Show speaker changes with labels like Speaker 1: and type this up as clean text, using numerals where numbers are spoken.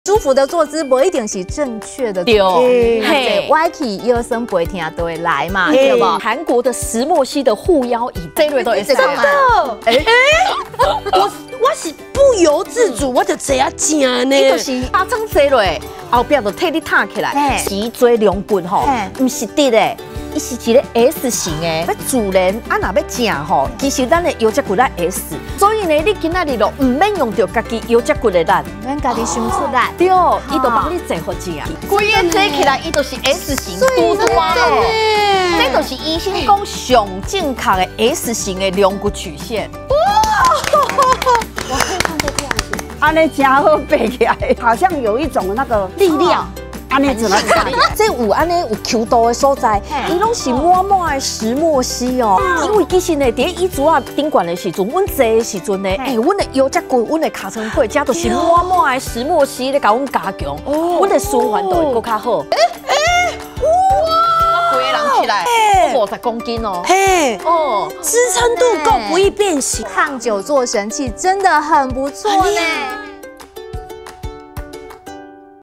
Speaker 1: 舒服的坐姿不一定是正确的，
Speaker 2: 对，
Speaker 1: 嘿，歪起腰身不会听都会来嘛，对不？
Speaker 2: 韩国的石墨烯的护腰椅，这一类都会
Speaker 3: 真的，我是不由自主，我就这样讲呢。
Speaker 2: 伊就是发生这类，后壁就替你抬起来，脊椎龙骨吼，唔是直的。伊是一个 S 型的，要自然啊，若要正吼，其实咱的腰脊骨在 S， 所以呢，你今仔日就唔免用到家己腰脊骨的力，
Speaker 1: 免家己想出来，
Speaker 2: 对，伊就帮你坐好正，规个坐起来，伊就是 S 型，嘟嘟啊吼，这就是医生讲上正确的 S 型的龙骨曲线。
Speaker 1: 我可以看得这样子，
Speaker 3: 安尼真好背起来，好像有一种那个力量。安尼怎么看？
Speaker 2: 这有安尼有 Q 度的所在，伊拢是满满的石墨烯哦。因为其实呢，伫椅子啊顶悬的时阵，阮坐的时阵呢，阮的腰脊骨、阮的尻川骨，遮都是满满的石墨烯咧，甲阮加强，阮的循环都会更较好。哇！我规个人起来，我50公斤哦。
Speaker 3: 嘿，哦，支撑度够，不易变形，
Speaker 1: 抗久坐神器真的很不错呢。